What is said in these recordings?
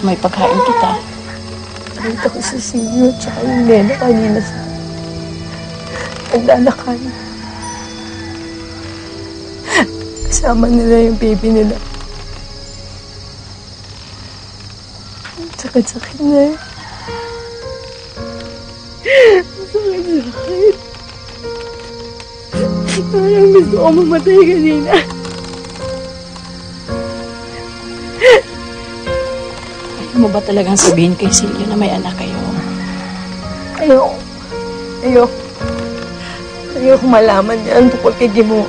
Gusto mo ipagkain kita? Nakita ko si Silvio at saka yung nena kanina sa naglalakad. Kasama nila yung baby nila. Sakit-sakit na eh. Sakit-sakit. Parang gusto ko mamatay kanina. Ayaw mo ba talagang sabihin kay Silvio na may anak kayo? Ayoko malaman yan tungkol kay Gimo.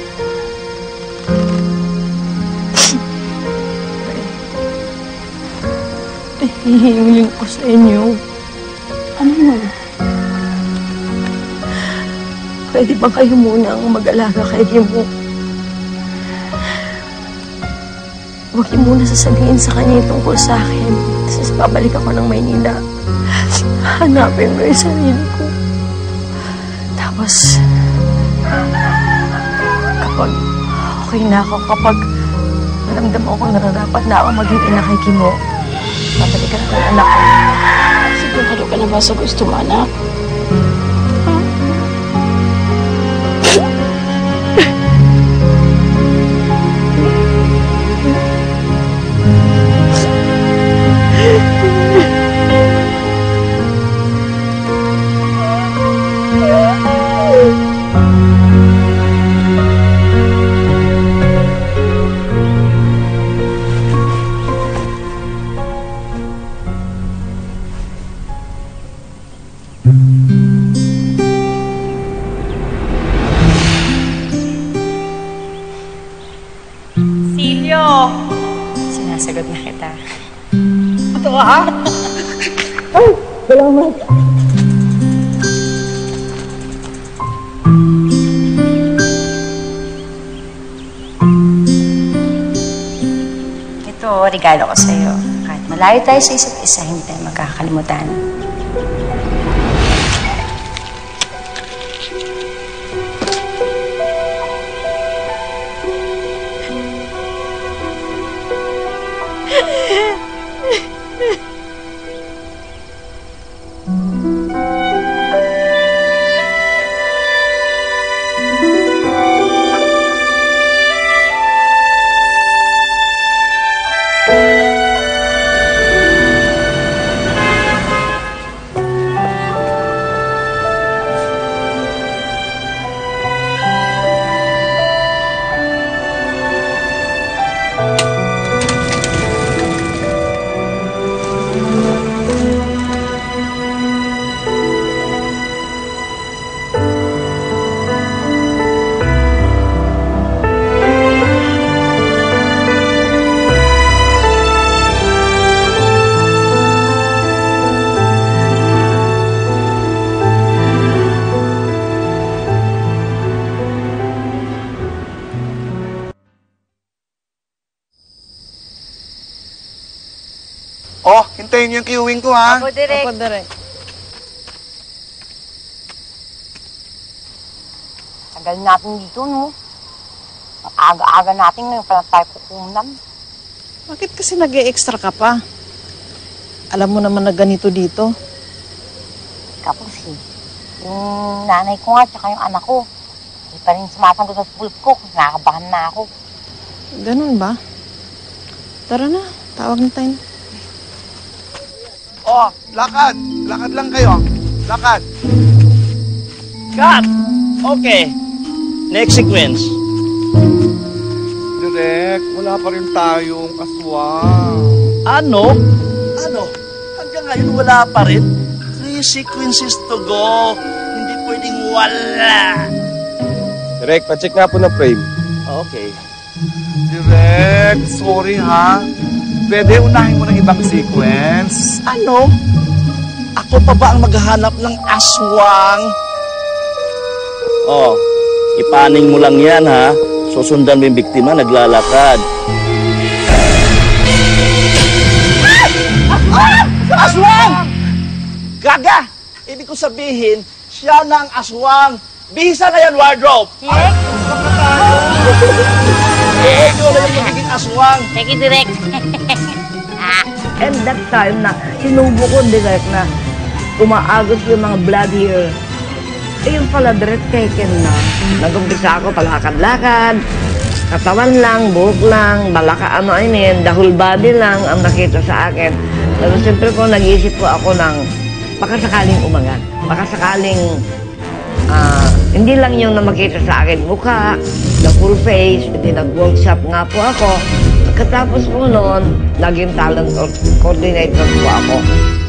Hihingin ko sa inyo. Ano yun? Pwede ba kayo muna ang mag-alaga kay Gimo? Huwag niyo muna sasabihin sa kanya yung tungkol sa akin. Tapos babalik ako ng Maynila. Hanapin mo yung sarili ko. Tapos, kapag okay na ako, kapag maramdaman ko nararapat na ako maging ina kay Gimo, babalikan ko yung anak ko. Sigurado ka na ba sa gusto mo, anak? Silvio! Sinasagot na kita. Ito ha? Ay! Salamat! Ito, regalo ko sa'yo. Kahit malayo tayo sa isa't isa, hindi tayo magkakalimutan. Oh, hintayin niyo yung queuing ko, ha? Ako, direct. Ako, direct. Tagal natin dito, no? Ang aga-aga natin ngayon pala tayo kukunan. Bakit kasi nag-e-extra ka pa? Alam mo naman na ganito dito. Kapos eh. Yung nanay ko nga, tsaka yung anak ko. Hindi pa rin sumasagot sa school ko. Nakakabahan na ako. Ganun ba? Tara na, tawag na tayo. Oh, lakad. Lakad lang kayo. Lakad. Cut! Okay. Next sequence. Direk, wala pa rin tayong aswang. Ano? Hanggang ngayon wala pa rin? 3 sequences to go. Hindi pwedeng wala. Direk, pacheck nga po ng frame. Okay. Direk, sorry ha. Pwede unahin mo ng ibang sequence. Ano? Ako pa ba ang maghahanap ng aswang? Oh, ipaning mo lang yan ha. Susundan mo yung biktima, naglalakad. Aswang! Gaga! Ibig ko sabihin, siya na ang aswang. Bihisa na yan, wardrobe! Ikaw na yung magiging aswang. Sige, direct. And that time na sinubo ko direct na umaagos yung mga blood here. Eh yung pala direct taken na. Nag-umpisa ako palakad-lakad, katawan lang, buhok lang, balaka the whole body lang ang nakita sa akin. Pero siyempre po nag-iisip po ako ng baka sakaling umangat, baka sakaling hindi lang yung na makita sa akin mukha, the full face, hindi nag-workshop nga po ako. Pagkatapos po noon, naging talent coordinator po ako.